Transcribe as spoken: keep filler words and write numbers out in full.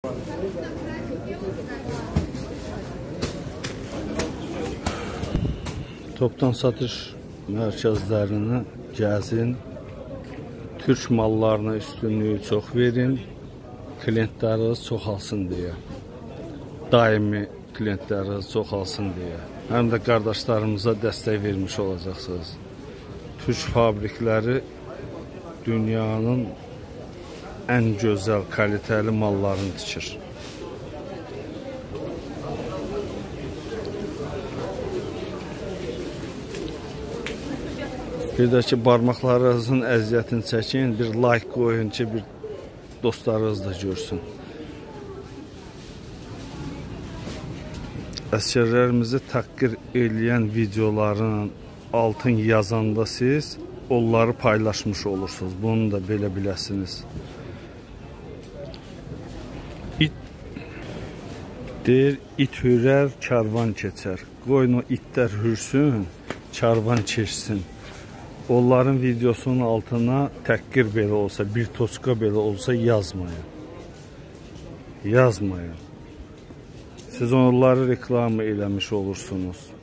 Toptan satış mərkəzlərini gəzin. Türk mallarına üstünlüyü çox verin. Klientləriniz çoxalsın deyə. Daimi klientləriniz çoxalsın deyə. Həm də qardaşlarımıza dəstək vermiş olacaqsınız. Türk fabrikləri dünyanın ən gözəl, kalitəli mallarını tikir. Bir də ki, barmaqlarınızın əziyyətini çəkin, bir like qoyun ki, bir dostlarınız da görsün. Əsgərlərimizi təhqir eləyən videoların altın yazanda siz onları paylaşmış olursunuz. Bunu da belə biləsiniz. İt deyir, it hürər, karvan keçər. Qoyun o itlər hürsün, karvan keçsin. Onların videosunun altına təhqir belə olsa, bir toçka belə olsa yazmayın. Yazmayın. Siz onları reklamı eləmiş olursunuz.